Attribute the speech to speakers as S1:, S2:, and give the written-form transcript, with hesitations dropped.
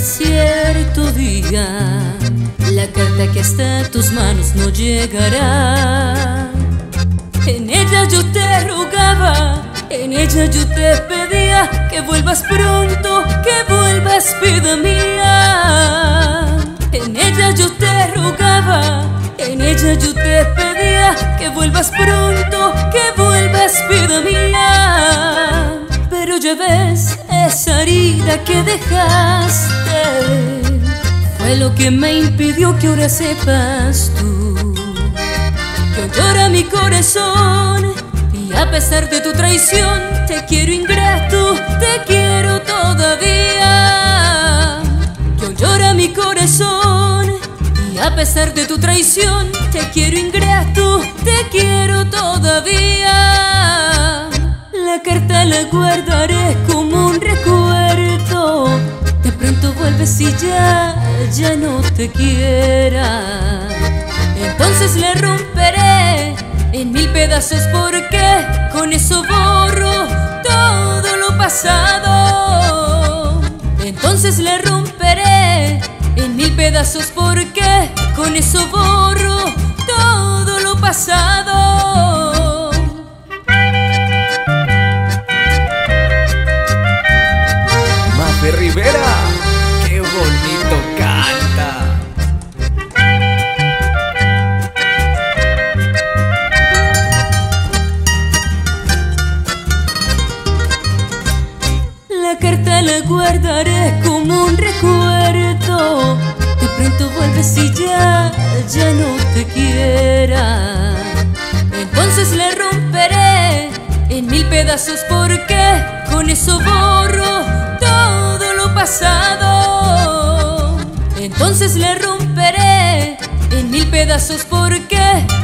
S1: Cierto día la carta que está en tus manos no llegará. En ella yo te rogaba, en ella yo te pedía que vuelvas pronto, que vuelvas, vida mía. En ella yo te rogaba, en ella yo te pedía que vuelvas pronto, que vuelvas, vida mía. Pero ya ves, esa herida que dejaste fue lo que me impidió que ahora sepas tú que hoy llora mi corazón. Y a pesar de tu traición, te quiero ingrato, te quiero todavía. Que hoy llora mi corazón. Y a pesar de tu traición, te quiero ingrato, te quiero todavía. La carta la guardaré como un recuerdo. De pronto vuelves y ya no te quiera. Entonces la romperé en mil pedazos porque con eso borro todo lo pasado. Entonces la romperé en mil pedazos porque con eso borro todo lo pasado.
S2: Mafe Rivera, qué bonito canta.
S1: La carta la guardaré como un recuerdo. De pronto vuelves y ya no te quiera. Entonces la romperé en mil pedazos porque con eso borro todo lo pasado. Entonces la romperé en mil pedazos porque